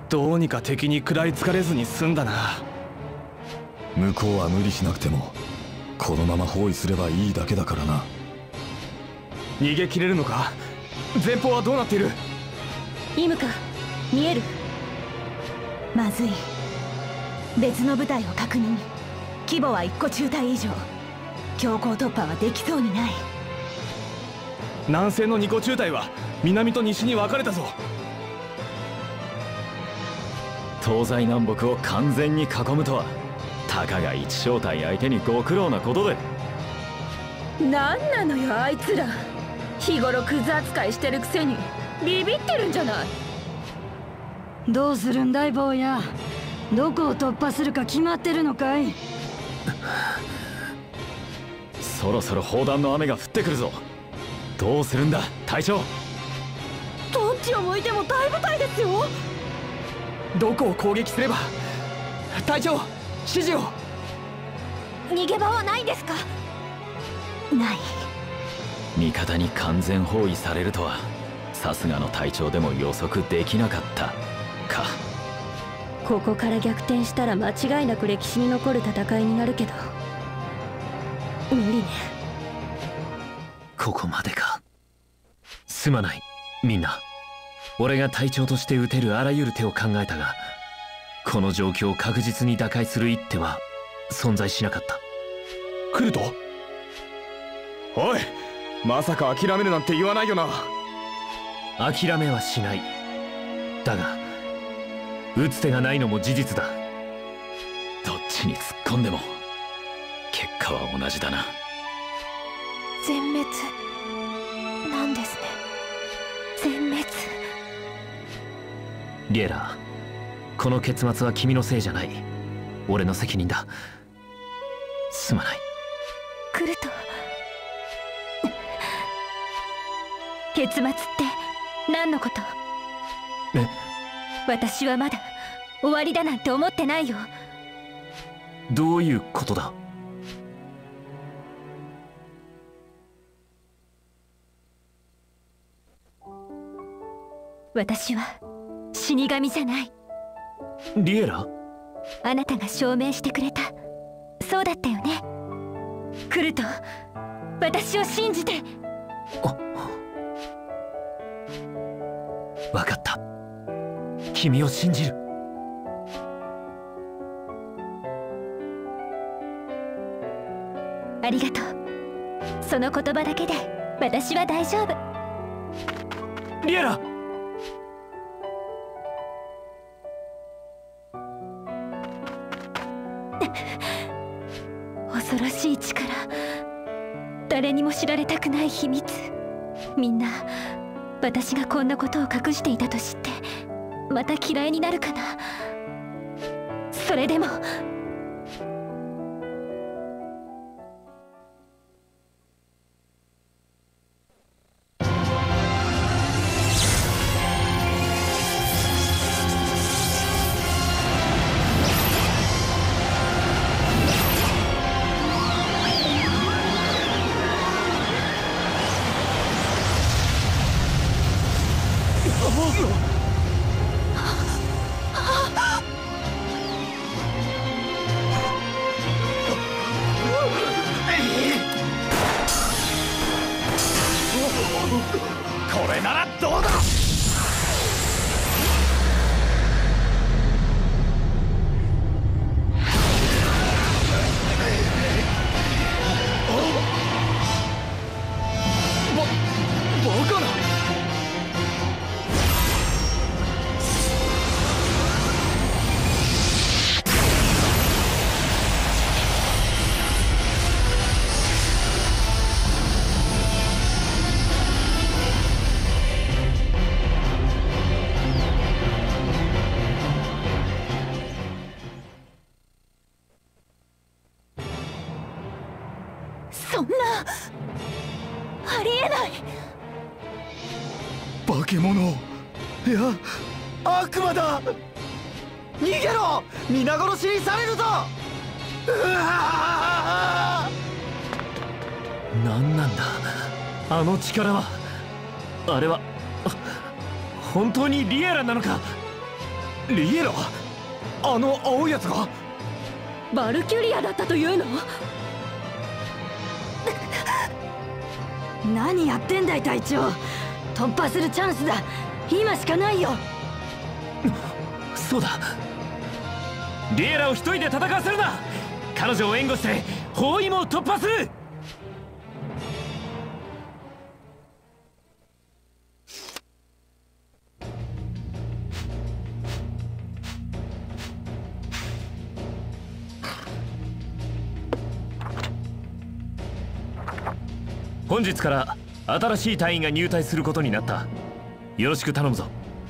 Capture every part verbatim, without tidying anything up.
どうにか敵に食らいつかれずに済んだな。 向こうは無理しなくてもこのまま包囲すればいいだけだからな。 逃げ切れるのか？前方はどうなっている？ イムか見える？まずい。別の部隊を確認。規模はいっこ中隊以上。強行突破はできそうにない。 南西のにこ中隊は南と西に分かれたぞ。 東西南北を完全に囲むとはたかが一小隊相手にご苦労なことで。 なんなのよあいつら。日頃クズ扱いしてるくせにビビってるんじゃない。 どうするんだい坊や。どこを突破するか決まってるのかい？ そろそろ砲弾の雨が降ってくるぞ。どうするんだ隊長。 どっちを向いても大部隊ですよ。 どこを攻撃すれば？隊長、指示を。 逃げ場はないんですか？ない。 味方に完全包囲されるとはさすがの隊長でも予測できなかったか。 ここから逆転したら間違いなく歴史に残る戦いになるけど無理ね。 ここまでか。すまないみんな。俺が隊長として打てるあらゆる手を考えたが、この状況を確実に打開する一手は存在しなかった。 来ると？おい、まさか諦めるなんて言わないよな。 諦めはしない。だが打つ手がないのも事実だ。 どっちに突っ込んでも結果は同じだな。 全滅なんですね。全滅。 リエラ、この結末は君のせいじゃない。俺の責任だ。すまない。 来ると結末って何のこと？ え？ 私はまだ終わりだなんて思ってないよ。 どういうことだ？ 私は死神じゃない。 リエラ？ あなたが証明してくれた。そうだったよね。来ると私を信じて。 分かった。君を信じる。 ありがとう。その言葉だけで私は大丈夫。 リエラ！ 恐ろしい力。誰にも知られたくない秘密。みんな私がこんなことを隠していたと知ってまた嫌いになるかな。それでもこれならどうだ。 バカな。 そんなありえない。 化け物。いや悪魔だ。 逃げろ。皆殺しにされるぞ。うわー！何なんだあの力は。あれは本当にリエラなのか？ リエラ、あの青いやつがバルキュリアだったというの？ 何やってんだい隊長。突破するチャンスだ。今しかないよ。 そうだ、リエラを一人で戦わせるな。彼女を援護して包囲網を突破する。本日から新しい隊員が入隊することになった。よろしく頼むぞ。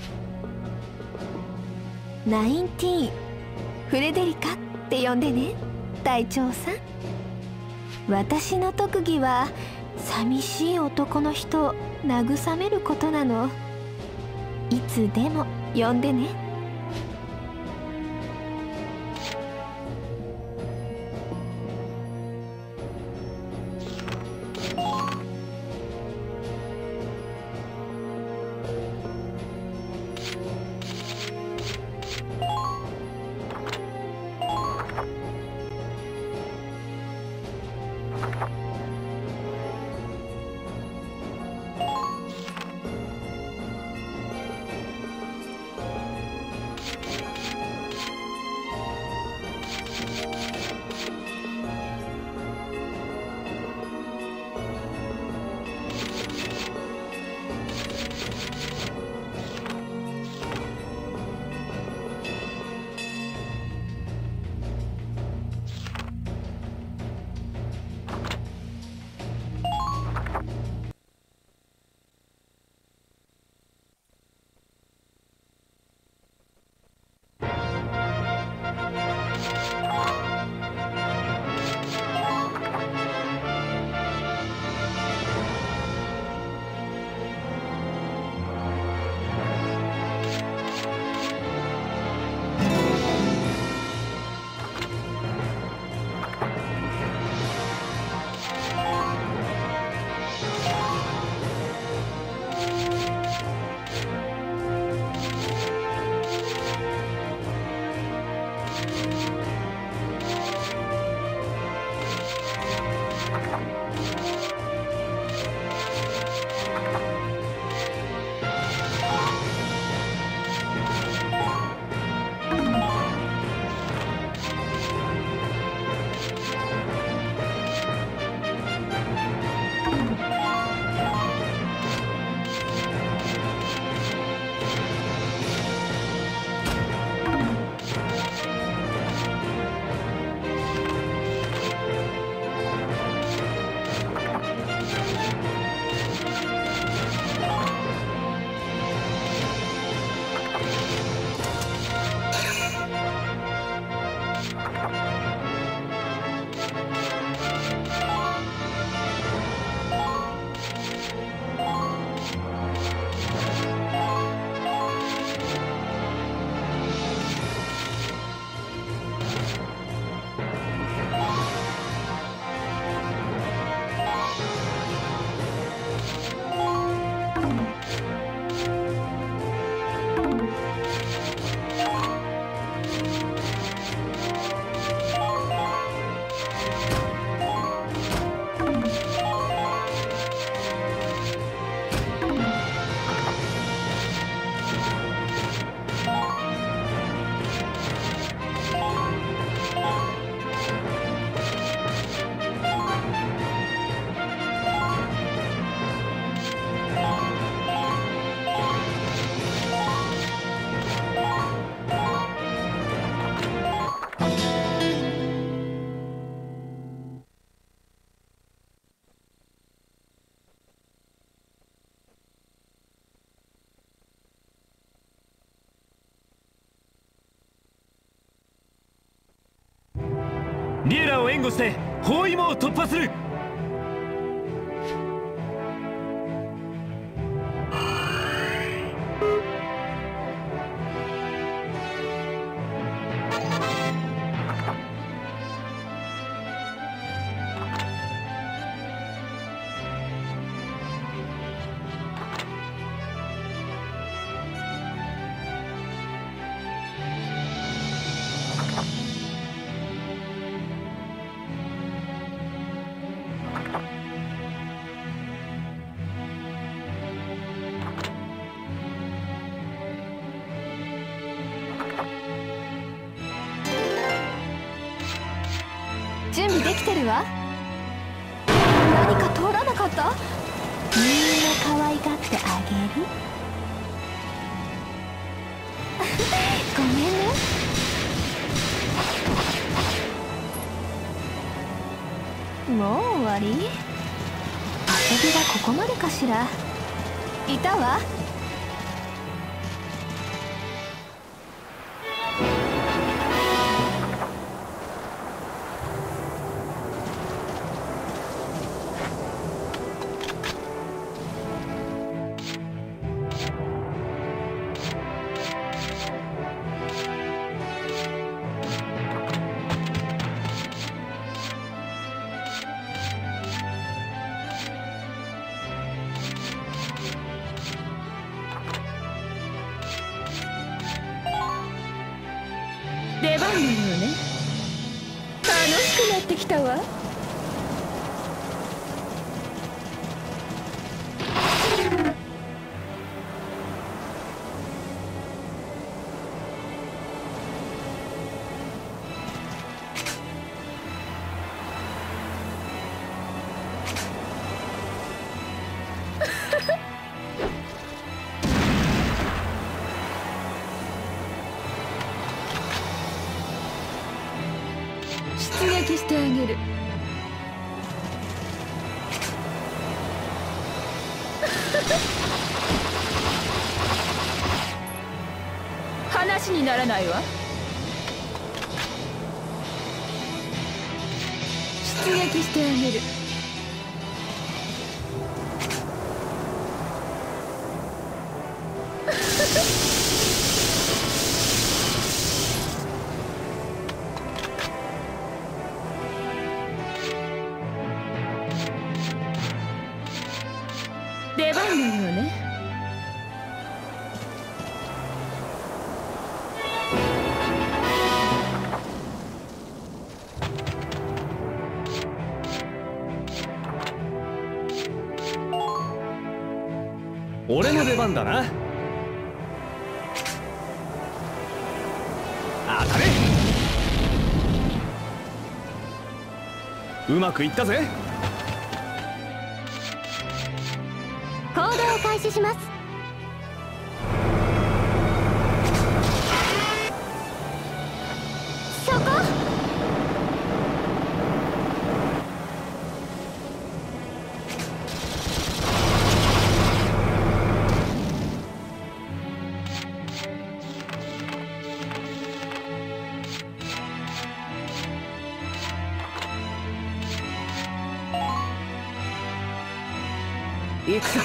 ナインティーン、フレデリカって呼んでね、隊長さん。私の特技は寂しい男の人を慰めることなの。いつでも呼んでね。リエラを援護して包囲網を突破する。 ないわ。何か通らなかった？みんな可愛がってあげる。ごめんね。もう終わり？遊びがここまでかしら。いたわ。 出番のようね。楽しくなってきたわ。出撃してあげる。話にならないわ。出撃してあげる。出番のようね。 俺の出番だな。当たれ。うまくいったぜ。 行動を開始します。そこ。 行くぞ。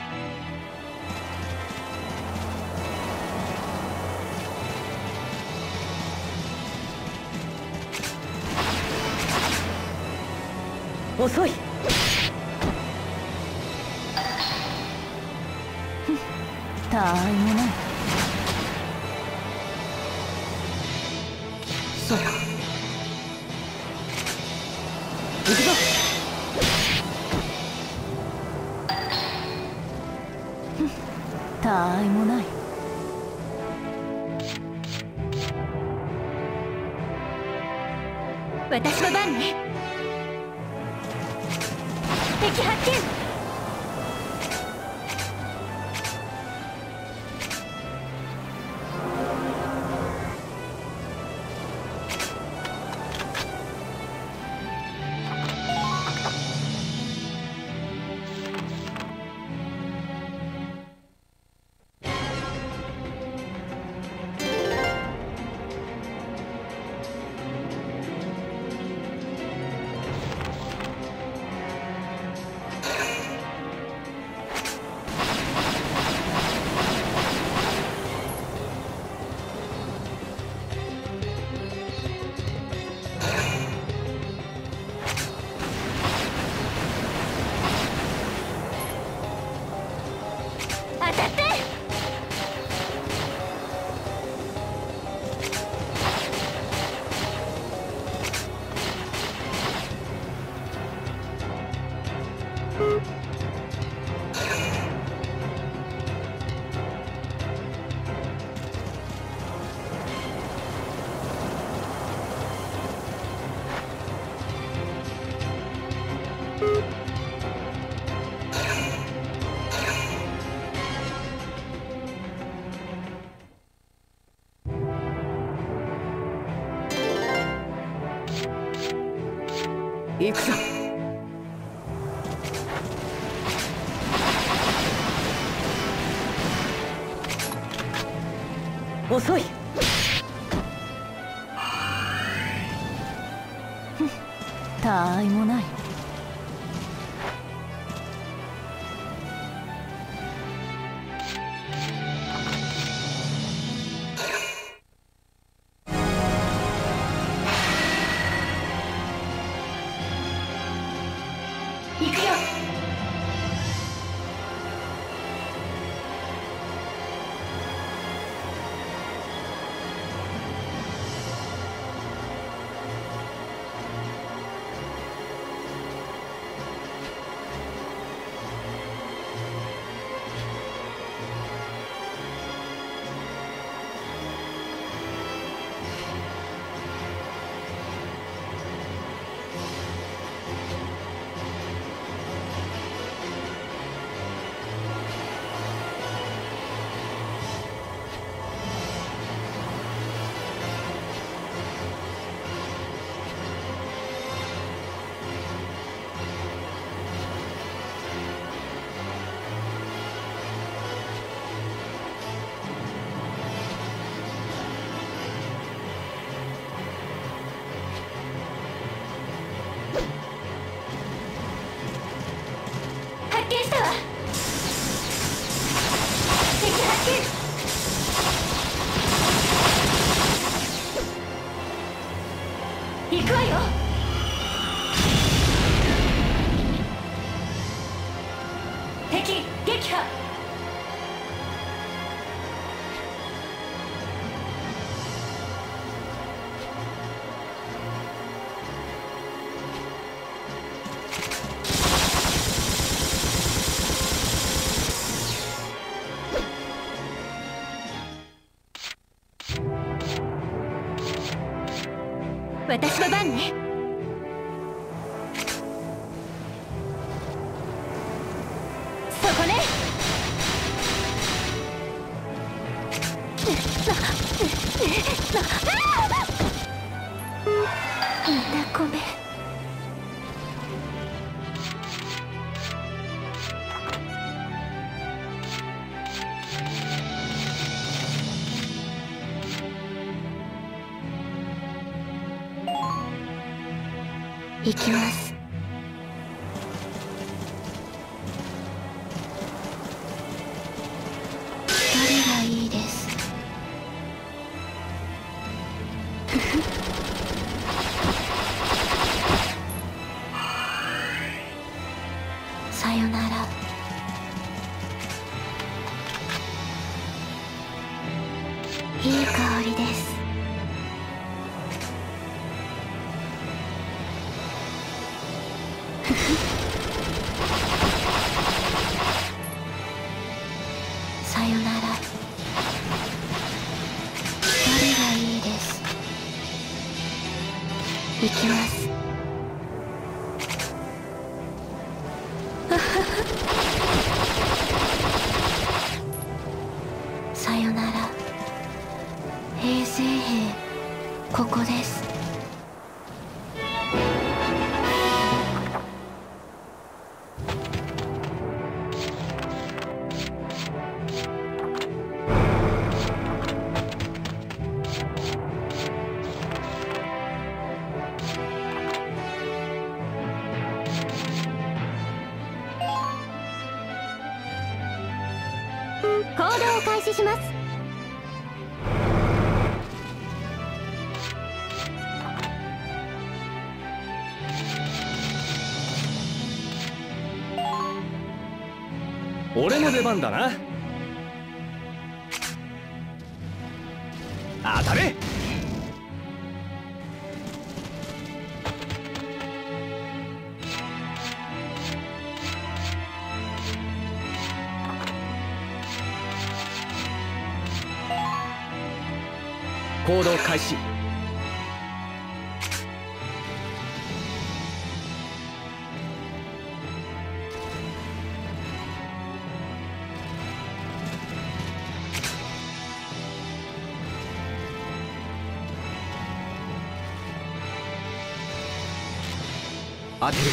遅い。 たわいもない。 そうか。行くぞ。 たわいもない。 私の番ね。敵発見。 行くぞ。遅い。 たあいもない。 行くよ。発見したわ。敵発見。行くわよ。敵撃破。私の番ね。そこね。みんなごめん。行きます。光がいいです。さよなら。いい香りです。さよなら。光がいいです。行きます。さよなら。衛生兵、ここです。行動を開始します。 俺の出番だな。当たれ。行動開始。 当てる。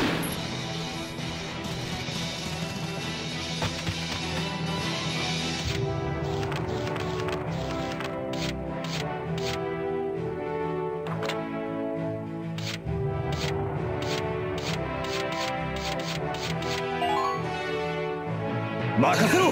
任せろ。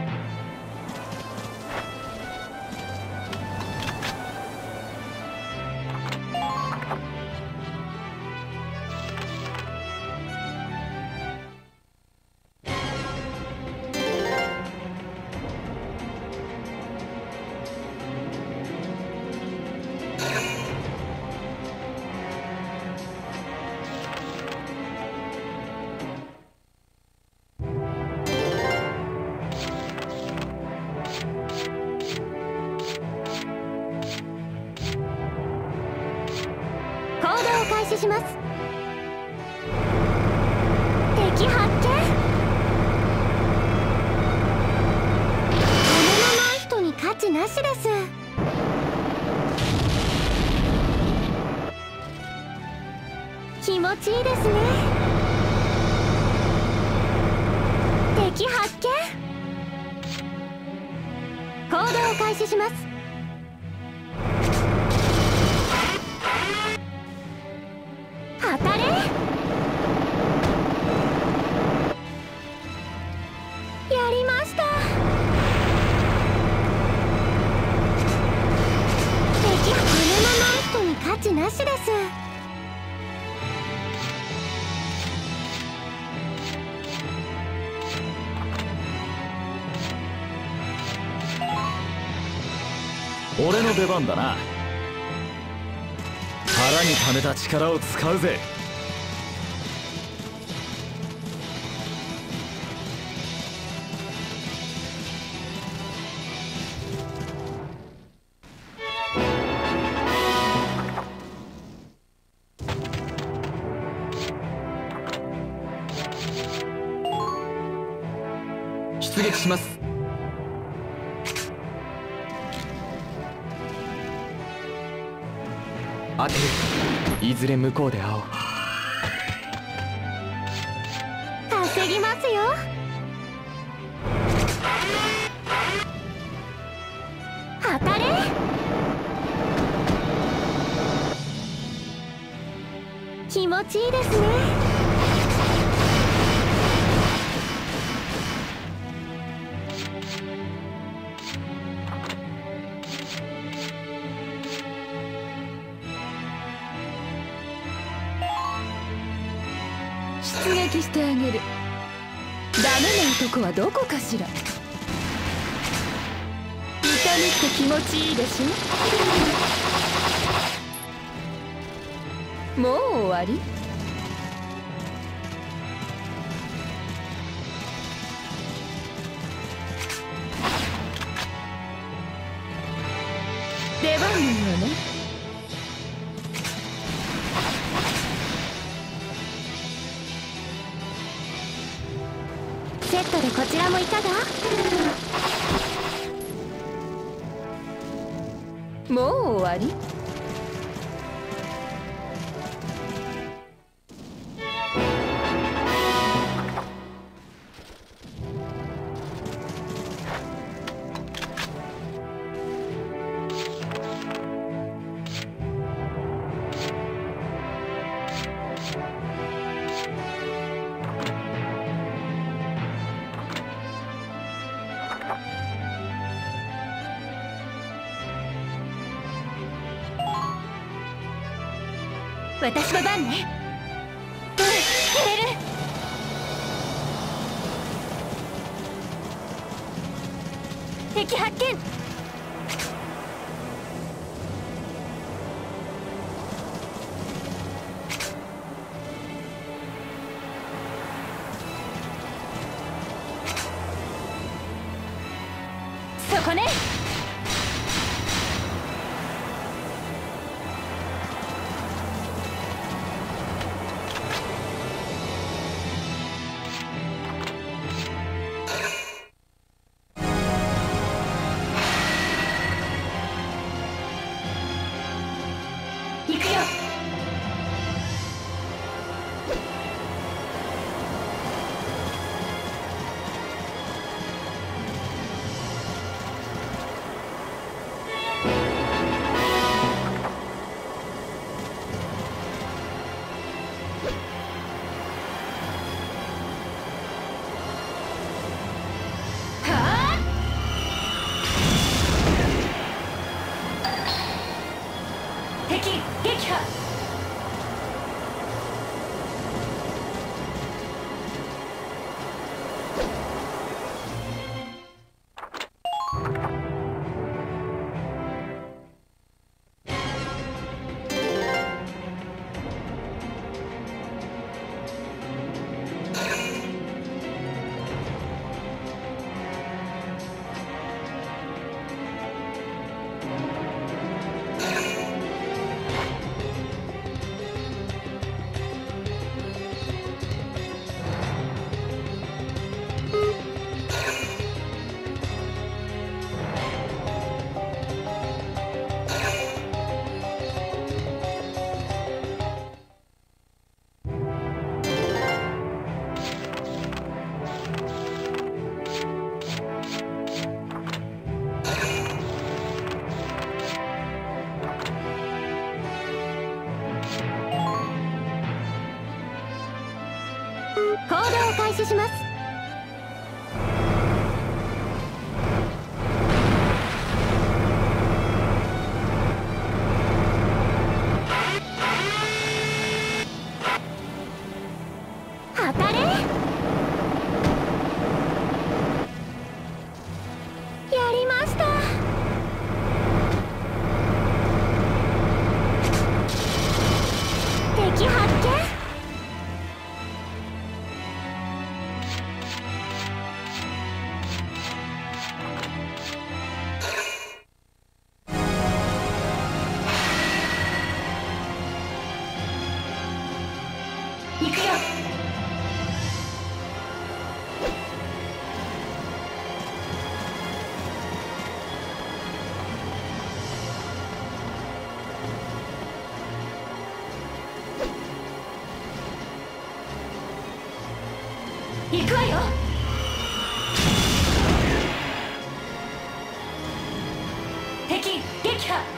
開始します。敵発見。金のない人に価値なしです。気持ちいいですね。敵発見。行動を開始します。当たれ。やりました。敵は金のない人に価値なしです。 俺の出番だな。腹に溜めた力を使うぜ。 出撃します。当てる。いずれ向こうで会おう。 稼ぎますよ。当たれ。気持ちいいですね。 出撃してあげる。ダメな男はどこかしら。痛みって気持ちいいでしょ。もう終わり。出番のよね。 セットでこちらもいかが？ もう終わり。 私の番ね。うん、入れる。敵発見。そこね。 しします。当たれ。やりました。敵発見。行くよ。行くわよ。敵撃破。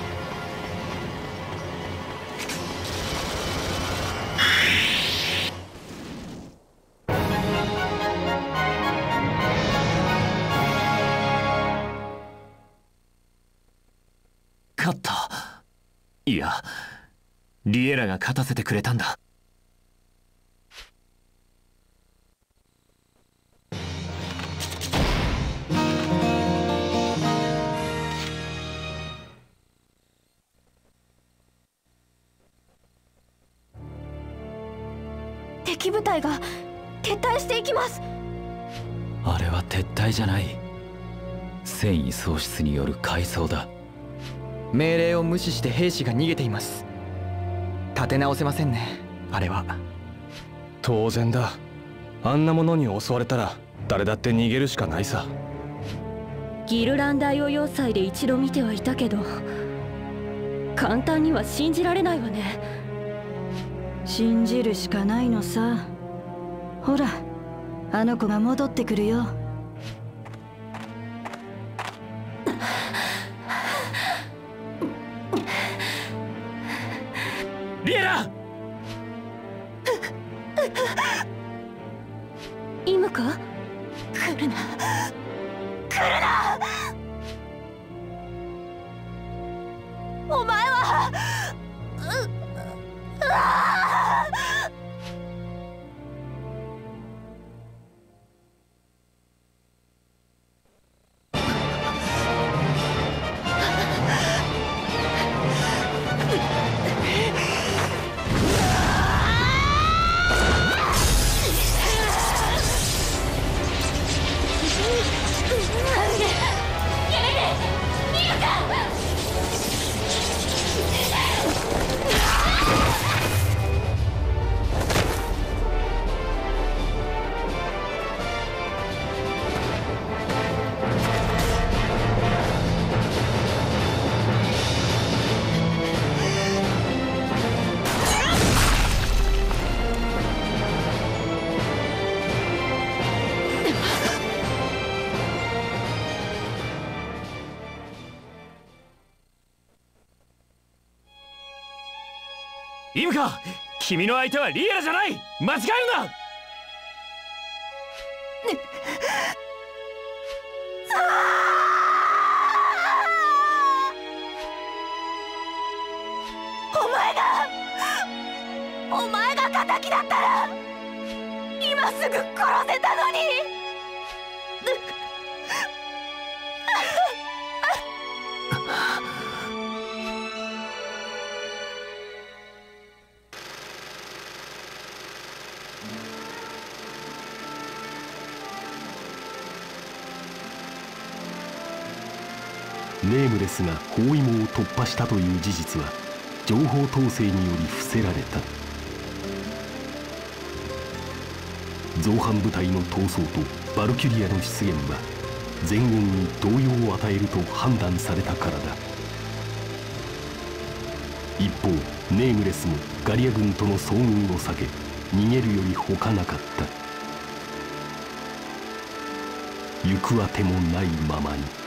勝った。いや、リエラが勝たせてくれたんだ。 敵部隊が撤退していきます。 あれは撤退じゃない。戦意喪失による回想だ。 命令を無視して兵士が逃げています。立て直せませんね、あれは。 当然だ。あんなものに襲われたら誰だって逃げるしかないさ。 ギルラン大王要塞で一度見てはいたけど、簡単には信じられないわね。信じるしかないのさ。ほら、あの子が戻ってくるよ。 リエラ！ イムか？ 来るな、来るな。お前はううわイムカ、君の相手はリエラじゃない。間違えるな。 お前がお前が敵だったら今すぐ殺せたのに。 ネームレスが包囲網を突破したという事実は情報統制により伏せられた。造反部隊の逃走とバルキュリアの出現は全軍に動揺を与えると判断されたからだ。一方ネームレスもガリア軍との遭遇を避け逃げるより他なかった。行くあてもないままに。